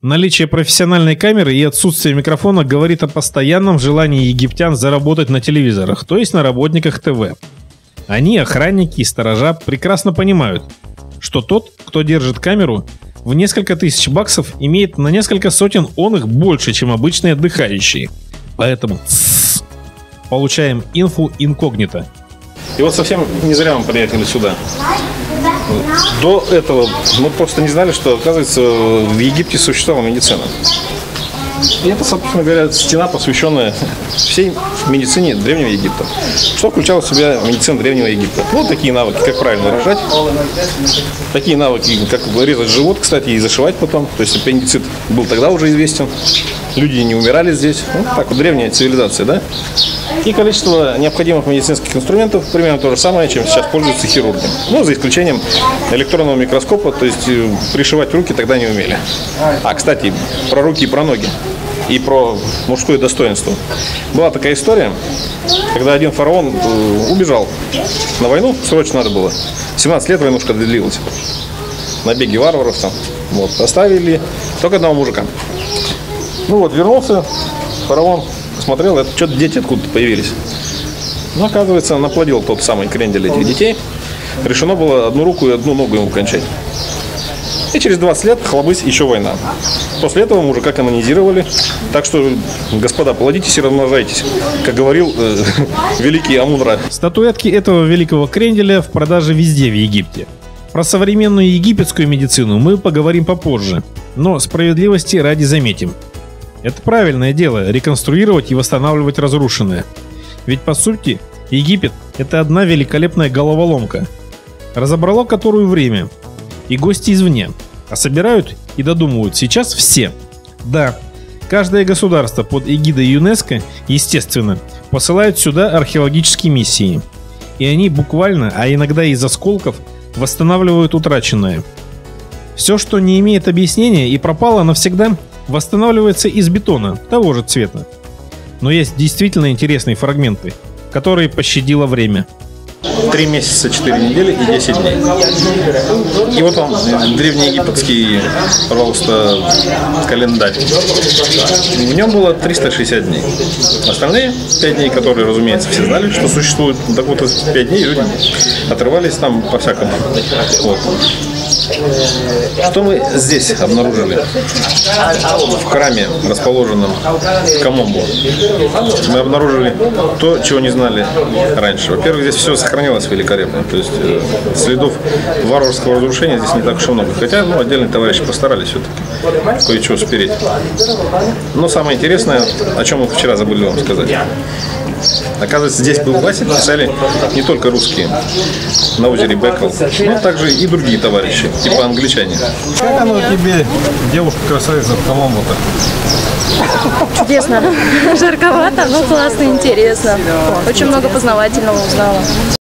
Наличие профессиональной камеры и отсутствие микрофона говорит о постоянном желании египтян заработать на телевизорах, то есть на работниках ТВ. Они, охранники и сторожа, прекрасно понимают, что тот, кто держит камеру, в несколько тысяч баксов имеет на несколько сотен оных больше, чем обычные отдыхающие. Поэтому получаем инфу инкогнито. И вот совсем не зря мы приехали сюда. До этого мы просто не знали, что, оказывается, в Египте существовала медицина. И это, собственно говоря, стена, посвященная всей медицине Древнего Египта. Что включало в себя медицина Древнего Египта? Ну, такие навыки, как правильно рожать, такие навыки, как резать живот, кстати, и зашивать потом. То есть аппендицит был тогда уже известен. Люди не умирали здесь. Ну, так вот, древняя цивилизация, да? И количество необходимых медицинских инструментов примерно то же самое, чем сейчас пользуются хирурги. Ну, за исключением электронного микроскопа, то есть пришивать руки тогда не умели. А, кстати, про руки и про ноги. И про мужское достоинство. Была такая история, когда один фараон убежал на войну, срочно надо было. 17 лет войнушка длилась. Набеги варваров там. Вот, оставили только одного мужика. Ну вот, вернулся фараон, посмотрел, это что-то дети откуда-то появились. Ну, оказывается, наплодил тот самый крендель этих детей. Решено было одну руку и одну ногу ему кончать. И через 20 лет, хлобысь, еще война. После этого мужика канонизировали. Так что, господа, плодитесь и размножайтесь, как говорил великий Амун-Ra. Статуэтки этого великого кренделя в продаже везде в Египте. Про современную египетскую медицину мы поговорим попозже. Но справедливости ради заметим. Это правильное дело – реконструировать и восстанавливать разрушенное. Ведь по сути Египет – это одна великолепная головоломка, разобрало которую время и гости извне, а собирают и додумывают сейчас все. Да, каждое государство под эгидой ЮНЕСКО, естественно, посылает сюда археологические миссии. И они буквально, а иногда из осколков, восстанавливают утраченное. Все, что не имеет объяснения и пропало навсегда, восстанавливается из бетона того же цвета. Но есть действительно интересные фрагменты, которые пощадило время. 3 месяца, 4 недели и 10 дней. И вот он, древнеегипетский, пожалуйста, календарь. В нем было 360 дней. Остальные 5 дней, которые, разумеется, все знали, что существуют, так вот 5 дней люди отрывались там по-всякому. Вот. Что мы здесь обнаружили? В храме, расположенном в Камомбо, мы обнаружили то, чего не знали раньше. Во-первых, здесь все сохранилось великолепно. То есть следов варварского разрушения здесь не так уж и много. Хотя отдельные товарищи постарались все-таки кое-что спереть. Но самое интересное, о чем мы вчера забыли вам сказать. Оказывается, здесь был классик, писали не только русские на озере Бекл, но также и другие товарищи, типа англичане. Как оно тебе, девушка-красавица в Коломбо-то? Чудесно. Жарковато, но классно, интересно. Очень много познавательного узнала.